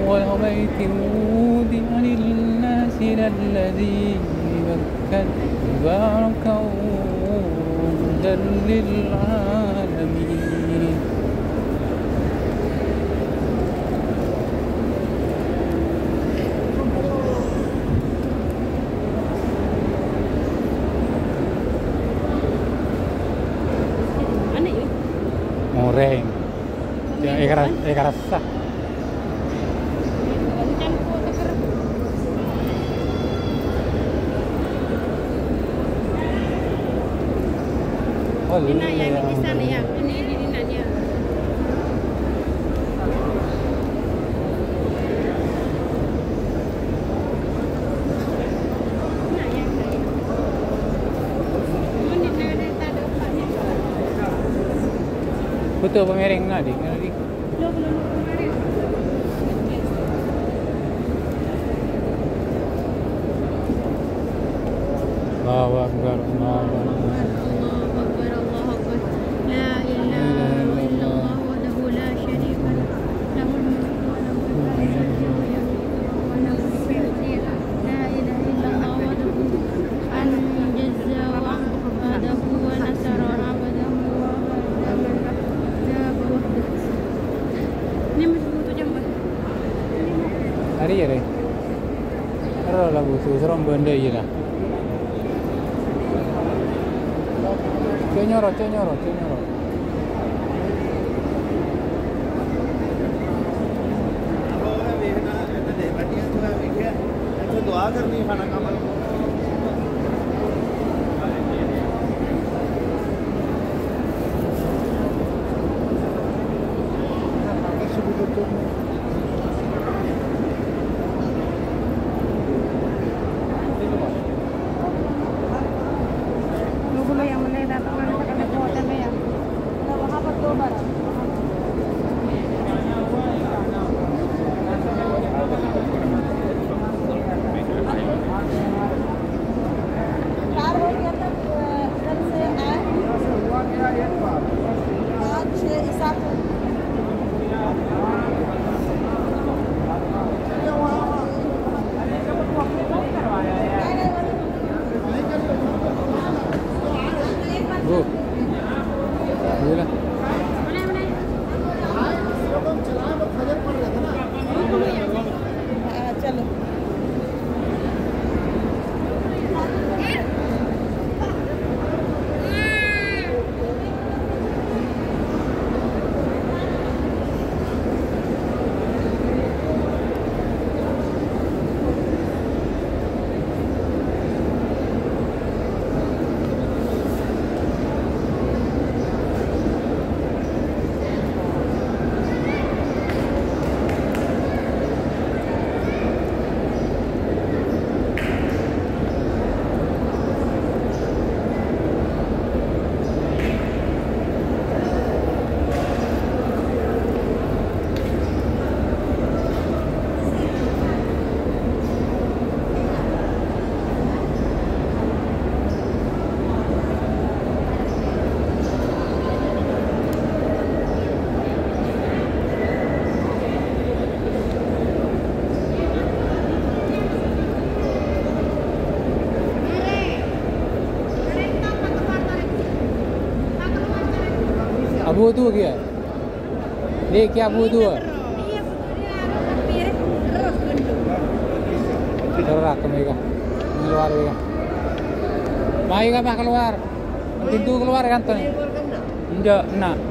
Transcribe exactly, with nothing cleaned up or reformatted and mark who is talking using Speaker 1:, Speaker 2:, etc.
Speaker 1: أول بيت وضع للناس للذي ببكة مباركا وهدى للعالمين. Goreng. Ya, ikan ikan rasa. Oh,
Speaker 2: ini nak yang di sana ya. Ini ini ini nanya. Betul pemereng nak dik, nak dik.
Speaker 3: Belum belum pemereng.
Speaker 1: Allahu Akbar, Allahu Akbar. Hari ya, kalau lagu seram benda je lah. Cenyorot, cenyorot, cenyorot.
Speaker 4: दुआ करनी खाना कामल
Speaker 1: Bu, boleh.
Speaker 3: चलो
Speaker 1: Abu tu क्या? ये क्या abu tu? Terus kemega, keluar ya. Mai ka keluar? Pintu keluar kan tuh? Enggak, nak.